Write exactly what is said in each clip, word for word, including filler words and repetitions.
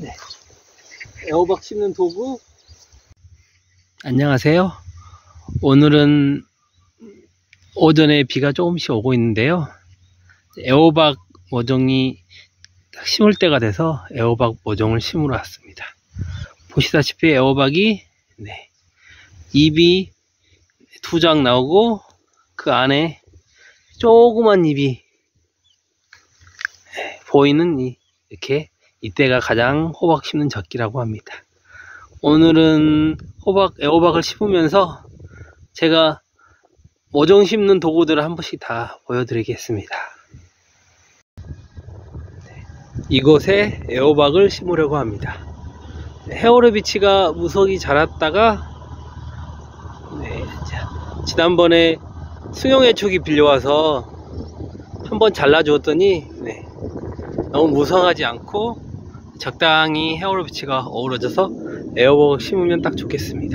네. 애호박 심는 도구. 안녕하세요. 오늘은 오전에 비가 조금씩 오고 있는데요. 애호박 모종이 심을 때가 돼서 애호박 모종을 심으러 왔습니다. 보시다시피 애호박이 네, 잎이 두 장 나오고 그 안에 조그만 잎이 보이는 이, 이렇게 이때가 가장 호박 심는 적기라고 합니다. 오늘은 호박, 애호박을 심으면서 제가 모종 심는 도구들을 한 번씩 다 보여드리겠습니다. 네, 이곳에 애호박을 심으려고 합니다. 헤어르비치가 무석이 자랐다가 네, 자, 지난번에 수용해촉이 빌려와서 한번 잘라주었더니 네, 너무 무성하지 않고 적당히 헤어르비치가 어우러져서 애호박을 심으면 딱 좋겠습니다.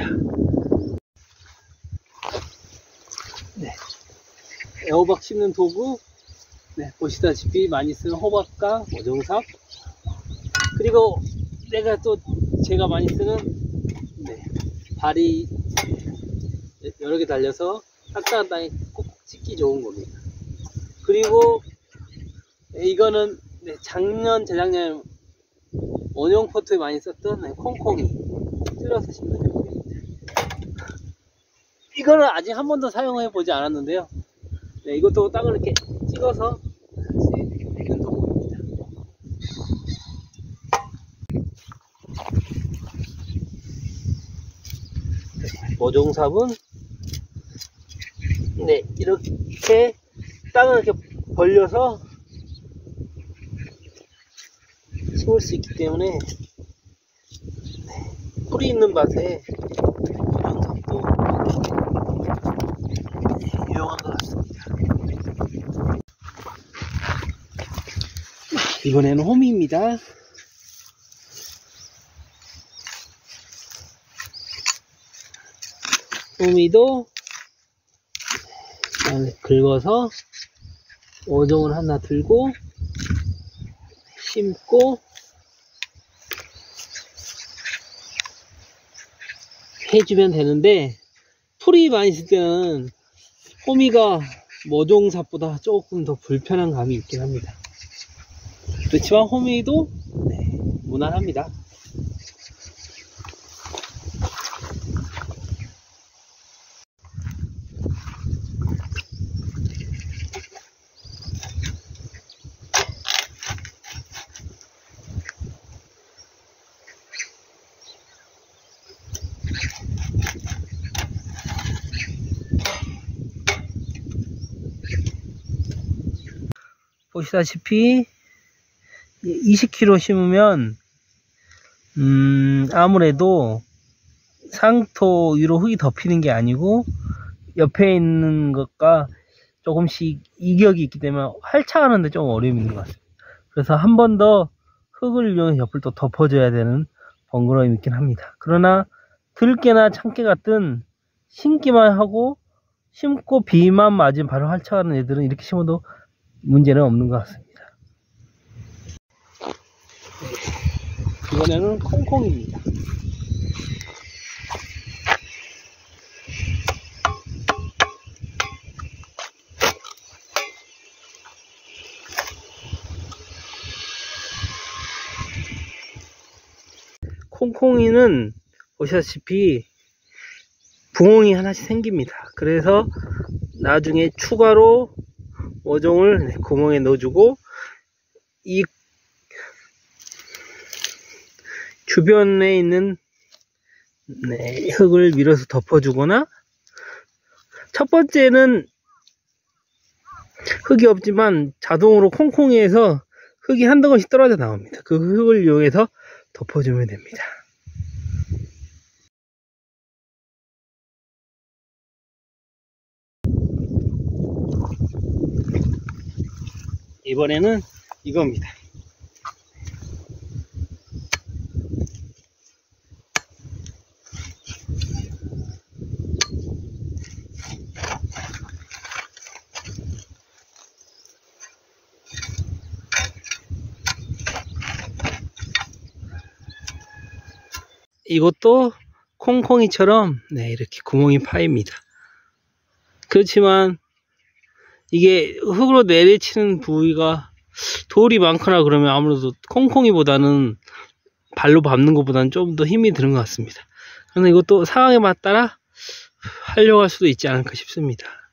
네, 애호박 심는 도구 네, 보시다시피 많이 쓰는 호박과 모종삽, 그리고 내가 또 제가 많이 쓰는 네, 발이 여러 개 달려서 딱딱한 땅에 꼭 찍기 좋은 겁니다. 그리고 이거는 네, 작년 재작년 원형 포트에 많이 썼던 네, 콩콩이 찔러서 심는 도구입니다. 이거는 아직 한 번도 사용해 보지 않았는데요. 네, 이것도 땅을 이렇게 찍어서 심는 도구입니다. 네, 모종삽은 네, 이렇게 땅을 이렇게 벌려서 심을 수 있기 때문에 네, 뿌리 있는 밭에 모종삽도 네, 유용한 것 같습니다. 이번에는 호미입니다. 호미도 긁어서 모종을 하나 들고 심고 해주면 되는데, 풀이 많이 있을 때는 호미가 모종삽보다 조금 더 불편한 감이 있긴 합니다. 그렇지만 호미도 네, 무난합니다. 보시다시피 이십 킬로그램 심으면 음 아무래도 상토 위로 흙이 덮이는 게 아니고 옆에 있는 것과 조금씩 이격이 있기 때문에 활착하는데 좀 어려움이 있는 것 같습니다. 그래서 한 번 더 흙을 이용해 옆을 또 덮어줘야 되는 번거로움이 있긴 합니다. 그러나 들깨나 참깨 같은 심기만 하고 심고 비만 맞으면 바로 활착하는 애들은 이렇게 심어도 문제는 없는 것 같습니다. 네, 이번에는 콩콩입니다. 콩콩이는 보시다시피 구멍이 하나씩 생깁니다. 그래서 나중에 추가로 모종을 구멍에 넣어주고 이 주변에 있는 네, 흙을 밀어서 덮어주거나, 첫 번째는 흙이 없지만 자동으로 콩콩이에서 흙이 한두 번씩 떨어져 나옵니다. 그 흙을 이용해서 덮어주면 됩니다. 이번에는 이겁니다. 이것도 콩콩이처럼 네, 이렇게 구멍이 파입니다. 그렇지만 이게 흙으로 내리치는 부위가 돌이 많거나 그러면 아무래도 콩콩이보다는 발로 밟는 것보다는 좀 더 힘이 드는 것 같습니다. 그래서 이것도 상황에 맞따라 활용할 수도 있지 않을까 싶습니다.